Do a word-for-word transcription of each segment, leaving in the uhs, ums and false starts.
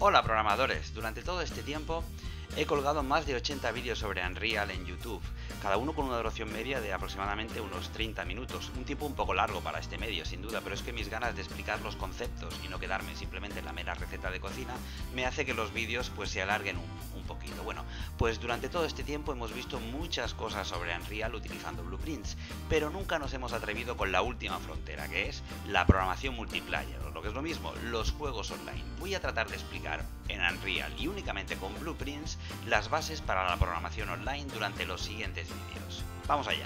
Hola programadores, durante todo este tiempo he colgado más de ochenta vídeos sobre Unreal en YouTube, cada uno con una duración media de aproximadamente unos treinta minutos, un tiempo un poco largo para este medio sin duda, pero es que mis ganas de explicar los conceptos y no quedarme simplemente en la mera receta de cocina me hace que los vídeos pues se alarguen un, un poquito. Bueno, pues durante todo este tiempo hemos visto muchas cosas sobre Unreal utilizando blueprints, pero nunca nos hemos atrevido con la última frontera, que es la programación multiplayer, o lo que es lo mismo, los juegos online. Voy a tratar de explicar en Unreal y únicamente con blueprints las bases para la programación online durante los siguientes vídeos. ¡Vamos allá!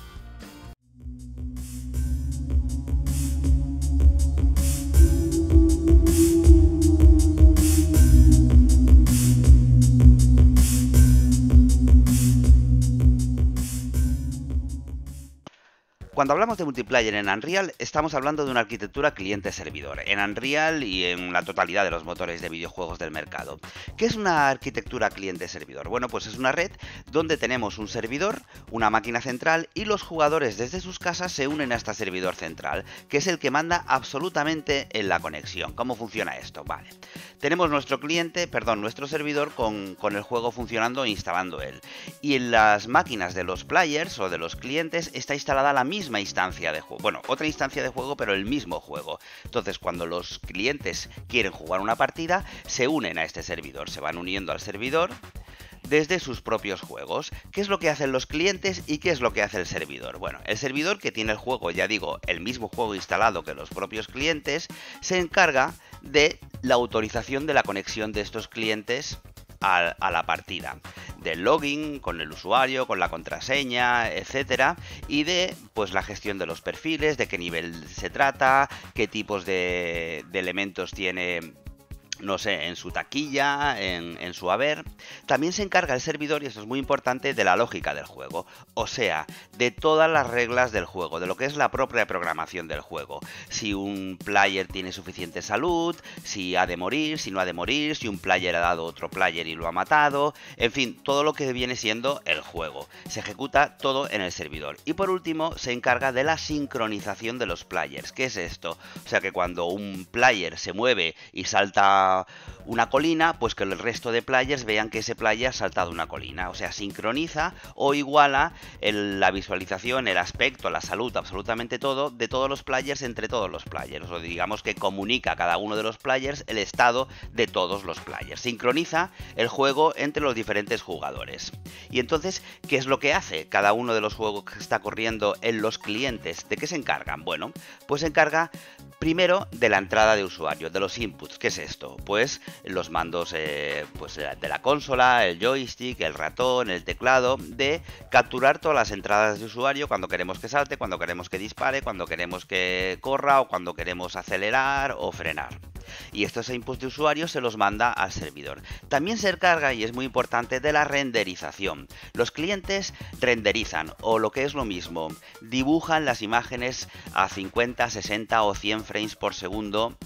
Cuando hablamos de multiplayer en Unreal, estamos hablando de una arquitectura cliente-servidor, en Unreal y en la totalidad de los motores de videojuegos del mercado. ¿Qué es una arquitectura cliente-servidor? Bueno, pues es una red donde tenemos un servidor, una máquina central y los jugadores desde sus casas se unen a este servidor central, que es el que manda absolutamente en la conexión. ¿Cómo funciona esto? Vale. Tenemos nuestro cliente, perdón, nuestro servidor con, con el juego funcionando e instalando él. Y en las máquinas de los players o de los clientes está instalada la misma instancia de juego, bueno, otra instancia de juego, pero el mismo juego. Entonces, cuando los clientes quieren jugar una partida, se unen a este servidor, se van uniendo al servidor desde sus propios juegos. ¿Qué es lo que hacen los clientes y qué es lo que hace el servidor? Bueno, el servidor, que tiene el juego, ya digo, el mismo juego instalado que los propios clientes, se encarga de la autorización de la conexión de estos clientes a, a la partida, del login con el usuario, con la contraseña, etcétera, y de pues la gestión de los perfiles, de qué nivel se trata, qué tipos de, de elementos tiene, no sé, en su taquilla, en, en su haber. También se encarga el servidor, y esto es muy importante, de la lógica del juego, o sea, de todas las reglas del juego, de lo que es la propia programación del juego. Si un player tiene suficiente salud, si ha de morir, si no ha de morir, si un player ha dado otro player y lo ha matado, en fin, todo lo que viene siendo el juego. Se ejecuta todo en el servidor. Y por último, se encarga de la sincronización de los players. ¿Qué es esto? O sea, que cuando un player se mueve y salta una colina, pues que el resto de players vean que ese player ha saltado una colina, o sea, sincroniza o iguala el, la visualización, el aspecto, la salud, absolutamente todo de todos los players entre todos los players, o digamos que comunica a cada uno de los players el estado de todos los players, sincroniza el juego entre los diferentes jugadores. Y entonces, ¿qué es lo que hace cada uno de los juegos que está corriendo en los clientes? ¿De qué se encargan? Bueno, pues se encarga primero de la entrada de usuario, de los inputs. ¿Qué es esto? Pues los mandos eh, pues de la consola, el joystick, el ratón, el teclado, de capturar todas las entradas de usuario cuando queremos que salte, cuando queremos que dispare, cuando queremos que corra o cuando queremos acelerar o frenar. Y estos inputs de usuario se los manda al servidor. También se encarga, y es muy importante, de la renderización. Los clientes renderizan, o lo que es lo mismo, dibujan las imágenes a cincuenta, sesenta o cien frames por segundo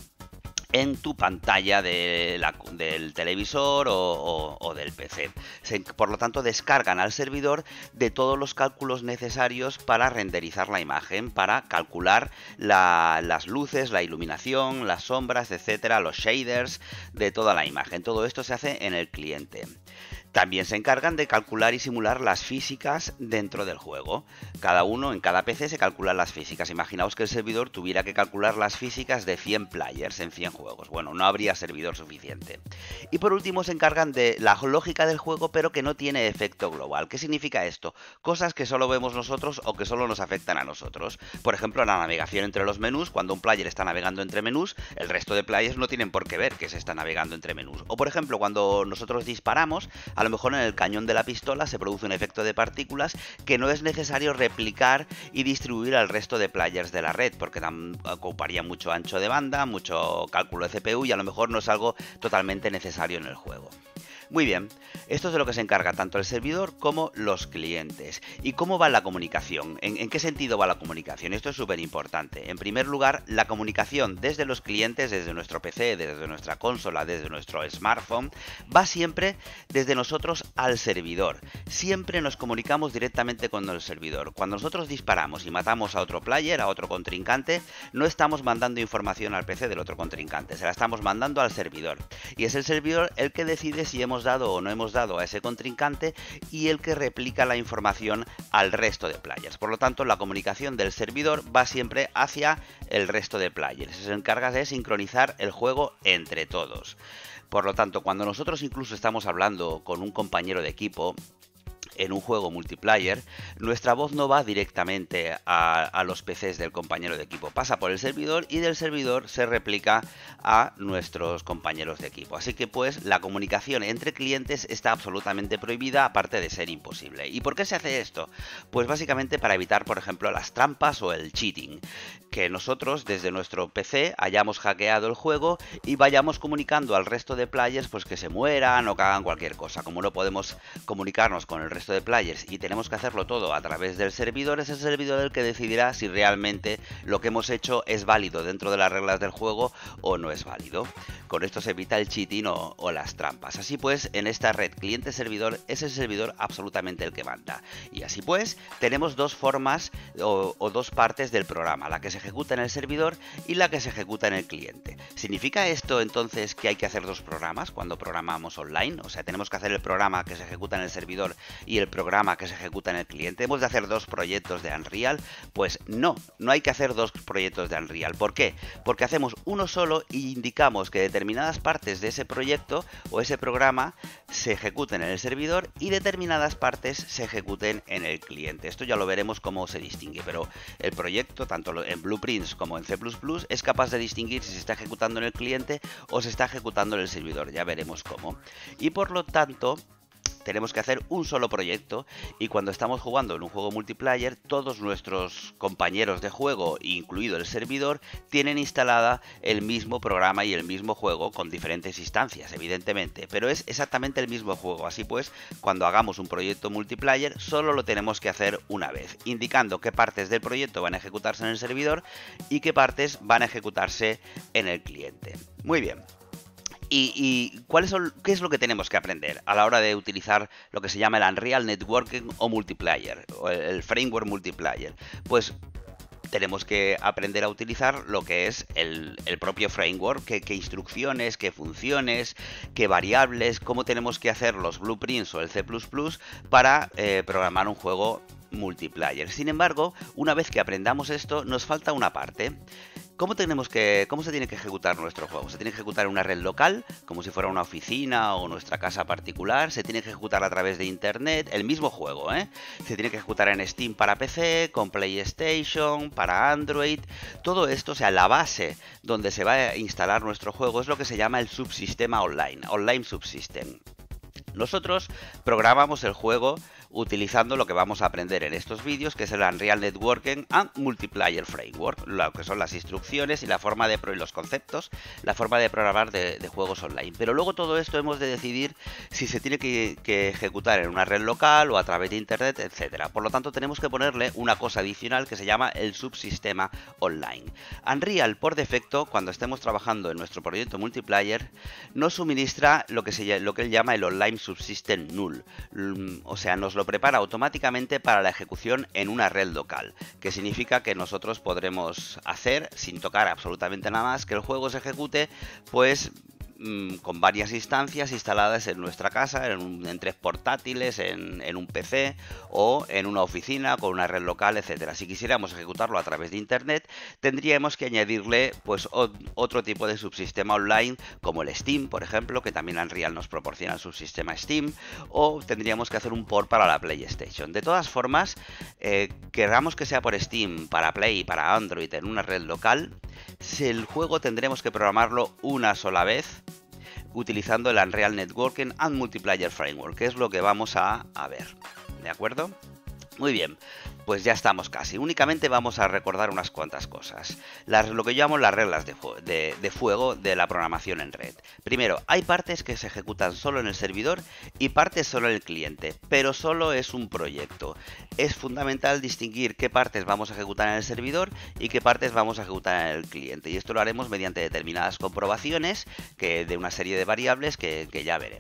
en tu pantalla de la, del televisor o, o, o del P C. Se, por lo tanto, descargan al servidor de todos los cálculos necesarios para renderizar la imagen, para calcular la, las luces, la iluminación, las sombras, etcétera, los shaders de toda la imagen. Todo esto se hace en el cliente. También se encargan de calcular y simular las físicas dentro del juego. Cada uno, en cada P C, se calculan las físicas. Imaginaos que el servidor tuviera que calcular las físicas de cien players en cien juegos. Bueno, no habría servidor suficiente. Y por último se encargan de la lógica del juego, pero que no tiene efecto global. ¿Qué significa esto? Cosas que solo vemos nosotros o que solo nos afectan a nosotros. Por ejemplo, la navegación entre los menús. Cuando un player está navegando entre menús, el resto de players no tienen por qué ver que se está navegando entre menús. O por ejemplo, cuando nosotros disparamos, a lo mejor en el cañón de la pistola se produce un efecto de partículas que no es necesario replicar y distribuir al resto de players de la red, porque ocuparía mucho ancho de banda, mucho cálculo de C P U y a lo mejor no es algo totalmente necesario en el juego. Muy bien, esto es de lo que se encarga tanto el servidor como los clientes. ¿Y cómo va la comunicación? ¿En, en qué sentido va la comunicación? Esto es súper importante. En primer lugar, la comunicación desde los clientes, desde nuestro P C, desde nuestra consola, desde nuestro smartphone, va siempre desde nosotros al servidor. Siempre nos comunicamos directamente con el servidor. Cuando nosotros disparamos y matamos a otro player, a otro contrincante, no estamos mandando información al P C del otro contrincante, se la estamos mandando al servidor. y es el servidor el que decide si hemos dado o no hemos dado a ese contrincante y el que replica la información al resto de players. Por lo tanto, la comunicación del servidor va siempre hacia el resto de players. Se encarga de sincronizar el juego entre todos. Por lo tanto, cuando nosotros incluso estamos hablando con un compañero de equipo en un juego multiplayer, nuestra voz no va directamente a, a los P Cs del compañero de equipo, pasa por el servidor y del servidor se replica a nuestros compañeros de equipo. Así que pues la comunicación entre clientes está absolutamente prohibida, aparte de ser imposible. ¿Y por qué se hace esto? Pues básicamente para evitar, por ejemplo, las trampas o el cheating, que nosotros desde nuestro P C hayamos hackeado el juego y vayamos comunicando al resto de players pues que se mueran o que hagan cualquier cosa. Como no podemos comunicarnos con el resto de players y tenemos que hacerlo todo a través del servidor, es el servidor el que decidirá si realmente lo que hemos hecho es válido dentro de las reglas del juego o no es válido. Con esto se evita el cheating o, o las trampas. Así pues, en esta red cliente-servidor es el servidor absolutamente el que manda. Y así pues, tenemos dos formas o, o dos partes del programa, la que se ejecuta en el servidor y la que se ejecuta en el cliente. ¿Significa esto entonces que hay que hacer dos programas cuando programamos online? O sea, tenemos que hacer el programa que se ejecuta en el servidor y el programa que se ejecuta en el cliente. ¿Hemos de hacer dos proyectos de Unreal? Pues no, no hay que hacer dos proyectos de Unreal. ¿Por qué? Porque hacemos uno solo y indicamos que determinadas partes de ese proyecto o ese programa se ejecuten en el servidor y determinadas partes se ejecuten en el cliente. Esto ya lo veremos cómo se distingue, pero el proyecto, tanto en Blueprints como en C plus plus, es capaz de distinguir si se está ejecutando en el cliente o se está ejecutando en el servidor. Ya veremos cómo. Y por lo tanto, tenemos que hacer un solo proyecto y cuando estamos jugando en un juego multiplayer, todos nuestros compañeros de juego, incluido el servidor, tienen instalada el mismo programa y el mismo juego con diferentes instancias, evidentemente, pero es exactamente el mismo juego. Así pues, cuando hagamos un proyecto multiplayer, solo lo tenemos que hacer una vez, indicando qué partes del proyecto van a ejecutarse en el servidor y qué partes van a ejecutarse en el cliente. Muy bien. ¿Y, y cuáles son, qué es lo que tenemos que aprender a la hora de utilizar lo que se llama el Unreal Networking o Multiplayer, o el, el Framework Multiplayer? Pues tenemos que aprender a utilizar lo que es el, el propio framework, qué, qué instrucciones, qué funciones, qué variables, cómo tenemos que hacer los blueprints o el C plus plus para eh, programar un juego multiplayer. Sin embargo, una vez que aprendamos esto, nos falta una parte. ¿Cómo, tenemos que, ¿Cómo se tiene que ejecutar nuestro juego? Se tiene que ejecutar en una red local, como si fuera una oficina o nuestra casa particular. Se tiene que ejecutar a través de internet, el mismo juego, ¿eh? Se tiene que ejecutar en Steam para P C, con PlayStation, para Android. Todo esto, o sea, la base donde se va a instalar nuestro juego es lo que se llama el subsistema online, Online Subsystem. Nosotros programamos el juego utilizando lo que vamos a aprender en estos vídeos, que es el Unreal Networking and Multiplayer Framework, lo que son las instrucciones y la forma de pro y los conceptos, la forma de programar de, de juegos online. Pero luego todo esto hemos de decidir si se tiene que, que ejecutar en una red local o a través de internet, etcétera. Por lo tanto, tenemos que ponerle una cosa adicional que se llama el subsistema online. Unreal, por defecto, cuando estemos trabajando en nuestro proyecto multiplayer, nos suministra lo que, se, lo que él llama el Online Subsystem Null. O sea, nos lo prepara automáticamente para la ejecución en una red local, que significa que nosotros podremos hacer, sin tocar absolutamente nada más, que el juego se ejecute pues con varias instancias instaladas en nuestra casa, en, un, en tres portátiles, en, en un P C o en una oficina con una red local, etcétera. Si quisiéramos ejecutarlo a través de internet, tendríamos que añadirle pues o, otro tipo de subsistema online como el Steam, por ejemplo, que también Unreal nos proporciona el subsistema Steam, o tendríamos que hacer un port para la PlayStation. De todas formas, eh, queramos que sea por Steam, para Play y para Android en una red local, si el juego tendremos que programarlo una sola vez utilizando el Unreal Networking and Multiplayer Framework, que es lo que vamos a, a ver, ¿de acuerdo? Muy bien, pues ya estamos casi. Únicamente vamos a recordar unas cuantas cosas. Las, lo que yo llamo las reglas de, de, de fuego de la programación en red. Primero, hay partes que se ejecutan solo en el servidor y partes solo en el cliente, pero solo es un proyecto. Es fundamental distinguir qué partes vamos a ejecutar en el servidor y qué partes vamos a ejecutar en el cliente. Y esto lo haremos mediante determinadas comprobaciones que, de una serie de variables que, que ya veremos.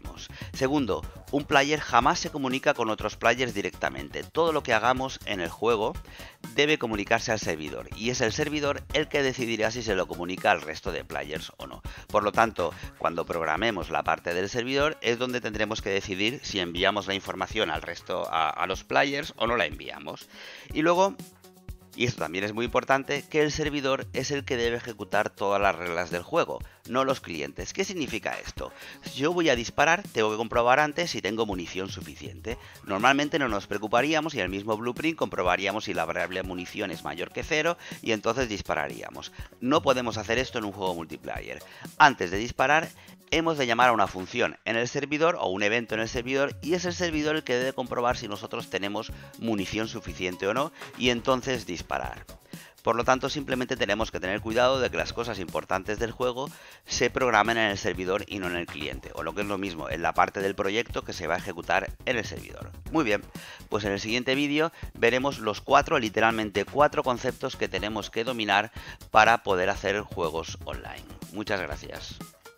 Segundo, un player jamás se comunica con otros players directamente. Todo lo que hagamos en el juego debe comunicarse al servidor y es el servidor el que decidirá si se lo comunica al resto de players o no. Por lo tanto, cuando programemos la parte del servidor es donde tendremos que decidir si enviamos la información al resto, a, a los players o no la enviamos. Y luego, y esto también es muy importante, que el servidor es el que debe ejecutar todas las reglas del juego, no los clientes. ¿Qué significa esto? Si yo voy a disparar, tengo que comprobar antes si tengo munición suficiente. Normalmente no nos preocuparíamos y en el mismo blueprint comprobaríamos si la variable munición es mayor que cero y entonces dispararíamos. No podemos hacer esto en un juego multiplayer. Antes de disparar, hemos de llamar a una función en el servidor o un evento en el servidor y es el servidor el que debe comprobar si nosotros tenemos munición suficiente o no y entonces disparar. Por lo tanto, simplemente tenemos que tener cuidado de que las cosas importantes del juego se programen en el servidor y no en el cliente, o lo que es lo mismo, en la parte del proyecto que se va a ejecutar en el servidor. Muy bien, pues en el siguiente vídeo veremos los cuatro, literalmente cuatro conceptos que tenemos que dominar para poder hacer juegos online. Muchas gracias.